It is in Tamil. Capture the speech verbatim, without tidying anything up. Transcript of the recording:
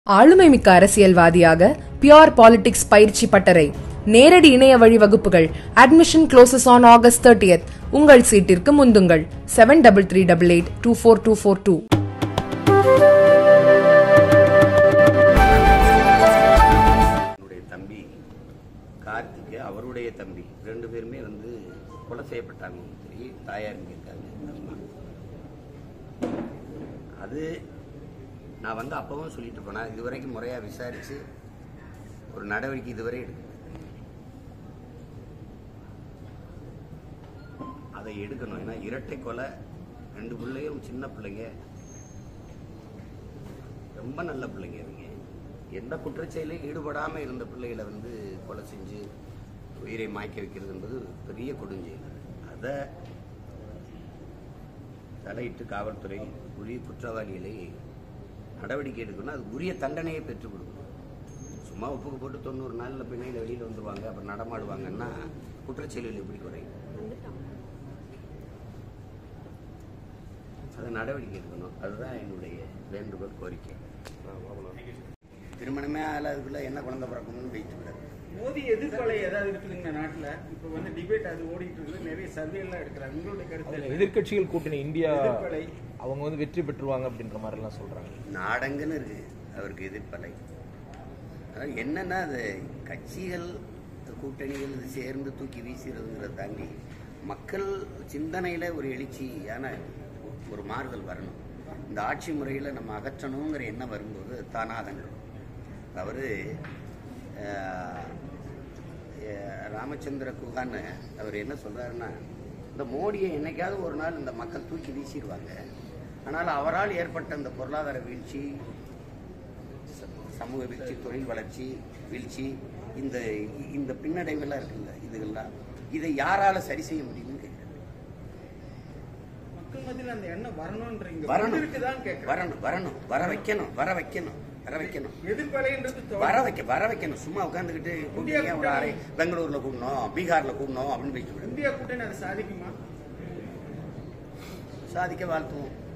ஆளுமை மிக்க அரசியல்வாதியாக பியூர் பாலிடிக்ஸ் பயிற்சி பட்டறை நேரடி இணைய வழி வகுப்புகள் admission closes on August thirtieth உங்கள் சீட்டிற்கு முந்துங்கள் seven double three double eight two four two four two. தம்பி கார்த்திக் அவருடைய தம்பி ரெண்டு பேருமே வந்து கொலை செய்யப்பட்டாங்க. சரி, தாயார் இருக்காங்க. அது நான் வந்து அப்பவும் சொல்லிட்டு போனேன். இதுவரைக்கும் முறையா விசாரிச்சு ஒரு நடவடிக்கை இதுவரை எடுக்கணும். அதை எடுக்கணும். ஏன்னா இரட்டை கொலை, ரெண்டு பிள்ளையும் சின்ன பிள்ளைங்க, ரொம்ப நல்ல பிள்ளைங்க. இவங்க எந்த குற்றச்செயலையும் ஈடுபடாமல் இருந்த பிள்ளைகளை வந்து கொலை செஞ்சு உயிரை மாய்க்க வைக்கிறது என்பது பெரிய கொடுஞ்செயல். அதை தலையிட்டு காவல்துறை உரிய குற்றவாளிகளை நடவடிக்கை எடுக்கணும். அது உரிய தண்டனையை பெற்றுக் கொடுக்கணும். சும்மா ஒப்புக்கு போட்டு தொண்ணூறு நாளில் பின்னையில் வெளியில் வந்துருவாங்க, அப்புறம் நடமாடுவாங்கன்னா குற்றச்செயல்கள் எப்படி குறையும்? அதை நடவடிக்கை எடுக்கணும். அதுதான் என்னுடைய வேண்டுகோள், கோரிக்கை. திருமணமே ஆளாதுக்குள்ள என்ன குழந்தை பிறக்கணும்னு வைத்து விடாது. மோடி எதிர்ப்பலை ஏதாவது இருக்குதுங்க நாட்டில்? இப்போ வந்து டிபேட் அது ஓடிட்டு இருக்குது, நிறைய சர்வே எல்லாம் எடுக்கிறாங்க. உங்களுடைய கருத்து? எதிர்கட்சிகள் கூட்டணி இந்தியா அவங்க வந்து வெற்றி பெற்றுவாங்க அப்படின்ற மாதிரி எல்லாம் சொல்றாங்க. நாடங்கன்னு இருக்கு அவருக்கு எதிர்ப்பலை. அதாவது என்னன்னா, அது கட்சிகள் கூட்டணிகள் இது சேர்ந்து தூக்கி வீசுறதுங்கிறத தாண்டி மக்கள் சிந்தனையில ஒரு எழுச்சியான ஒரு மாறுதல் வரணும். இந்த ஆட்சி முறையில் நம்ம அகற்றணுங்கிற எண்ணம் வரும்போது தானாதங்கள் அவரு ராமச்சந்திர குஹான்னு அவர் என்ன சொல்றாருன்னா, இந்த மோடியை என்னைக்காவது ஒரு நாள் இந்த மக்கள் தூக்கி வீசிடுவாங்க. ஆனால் அவரால் ஏற்பட்ட இந்த பொருளாதார வீழ்ச்சி, சமூக வீழ்ச்சி, தொழில் வளர்ச்சி வீழ்ச்சி, இந்த இந்த பின்னடைவெல்லாம் இருக்குல்ல, இதுகள்லாம் இதை யாரால சரி செய்ய முடியும்னு கேட்கிறேன். மக்கள் மத்தியில் அந்த எண்ணம் வரணும்ன்றீங்க. வரணும் வரணும் வரணும் வர வைக்கணும் வர வைக்கணும் வர வைக்கணும் வர வைக்க வர வைக்கணும். சும்மா உட்காந்துக்கிட்டு ஒரு ஆறை பெங்களூர்ல கூடணும், பீகார்ல கூடணும் அப்படின்னு பேசிவிடும். இந்தியா கூட்டணி அதை சாதிக்குமா? சாதிக்க வாழ்த்துவோம்.